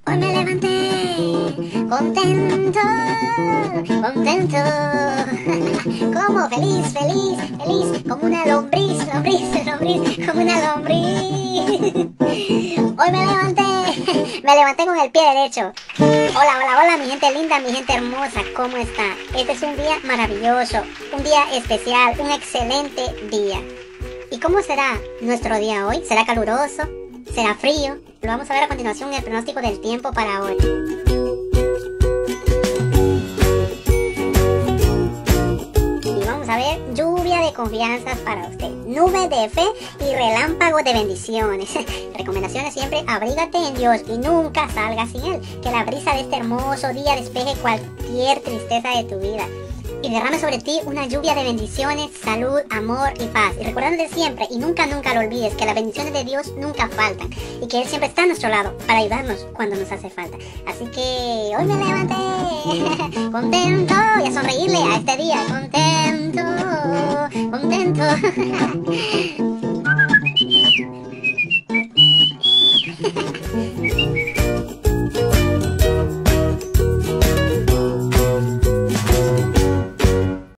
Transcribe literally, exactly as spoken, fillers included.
Hoy me levanté contento, contento, como feliz, feliz, feliz, como una lombriz, lombriz, lombriz, como una lombriz. Hoy me levanté, me levanté con el pie derecho. Hola, hola, hola, mi gente linda, mi gente hermosa, ¿cómo está? Este es un día maravilloso, un día especial, un excelente día. ¿Y cómo será nuestro día hoy? ¿Será caluroso? ¿Será frío? Lo vamos a ver a continuación en el pronóstico del tiempo para hoy. Y vamos a ver lluvia de confianza para usted, nube de fe y relámpagos de bendiciones. Recomendaciones siempre: abrígate en Dios y nunca salgas sin Él. Que la brisa de este hermoso día despeje cualquier tristeza de tu vida y derrame sobre ti una lluvia de bendiciones, salud, amor y paz. Y recordándote siempre, y nunca, nunca lo olvides, que las bendiciones de Dios nunca faltan y que Él siempre está a nuestro lado para ayudarnos cuando nos hace falta. Así que hoy me levanté contento y a sonreírle a este día. Contento, contento.